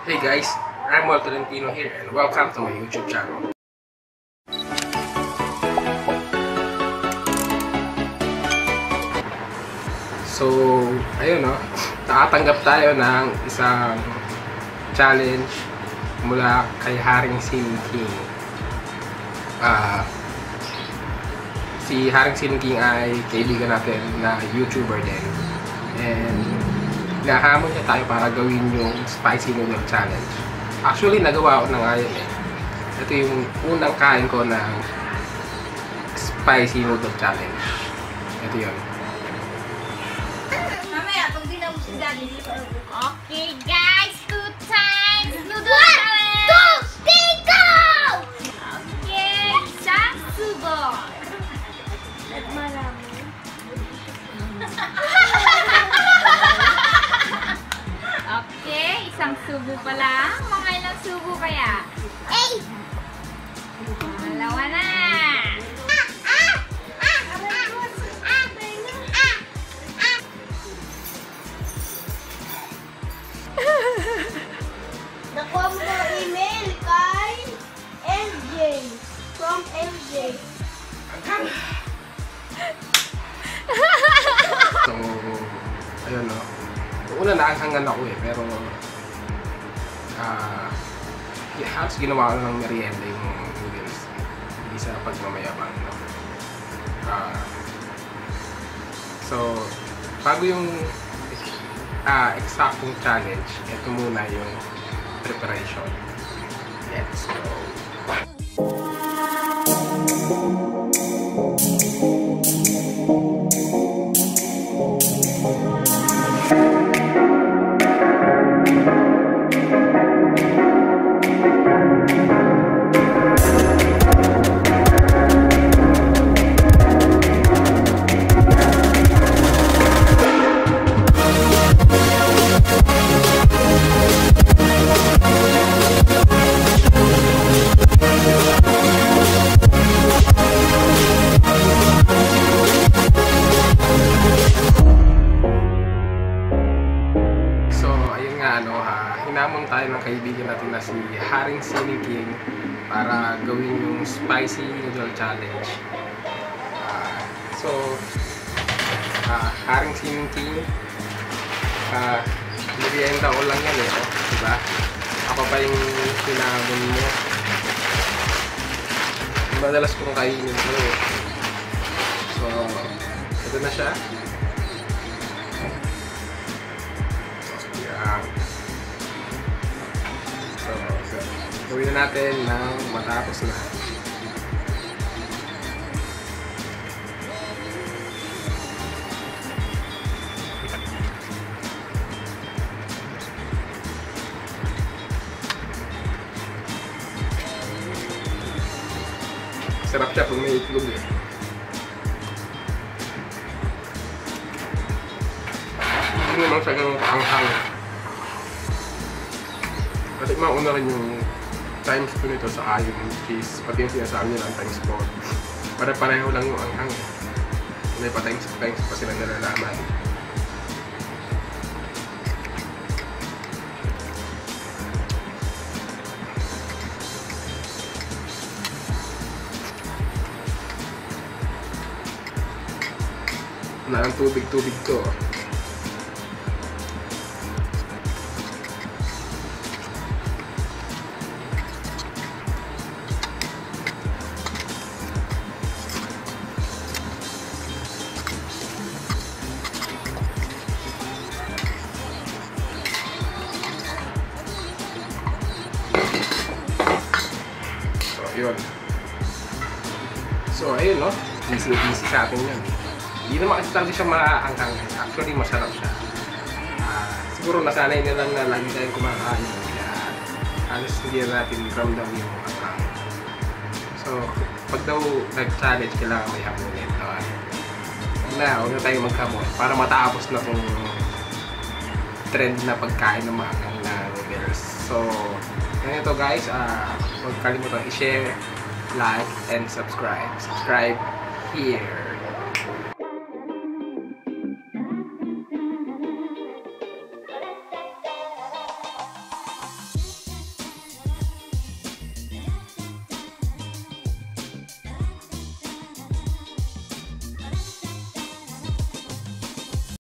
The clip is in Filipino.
Hey guys, Ramon Tolentino here and welcome to my YouTube channel. So, ayun no, nakatanggap tayo ng isang challenge mula kay Haring Sining King. Si Haring Sining King ay kaibigan natin na YouTuber din. And nahamon niya tayo para gawin yung spicy noodle challenge. Actually, nagawa ko na nga yun eh. Ito yung unang kain ko ng spicy noodle challenge. Ito yun. Mamaya, pag dinamos si Daddy dito. Okay guys, 2 times noodle challenge! 1, 2, 3, go! Okay, isang subo. At marami. Okay, isang subo pa lang. Mga ilang subo kaya? 8! Dalawa na! Nakuha mo ng email kay LJ. From LJ. So, ayun no. Una naanghangan ako eh, pero halos ginawa ko ng merienda yung noodles. Hindi sa pagmamayabang. No? So, bago yung eksaktong challenge, ito muna yung preparation. Let's go! Hinamon tayo ng kaibigan natin na si Haring Sining King para gawin yung spicy noodle challenge. Haring Sining King, merienda ko lang yan eh, diba? Ako pa yung hinamon mo. Madalas kong kainin ko eh. So, ito na siya. Gawin na natin ng matapos na. Sarap siya pag may itlog eh. Hindi naman siya ganun kaanghang. Kasi mauna rin yung times 2 nito sa ayon, which is pati yung sinasabi nila ang times 4. Para pareho lang yung anghang. May pa times pa sila nalalaman. Wala ng tubig-tubig to. Yun. So, ayun no. Easy sa atin yun. Hindi naman kasi talaga siya maanghang. Actually, masarap siya. Siguro nasanay na lang na lagi tayong kumakain. Kaya, halos hindi natin ramdam yung anghang. So, pag daw nag-challenge, kailangan may hamunin. Huwag na tayo maghamon para matapos na itong trend na pagkain ng mga anghang na noodles. So, ganito guys, huwag kalimutan i-share, like, and subscribe. Subscribe here.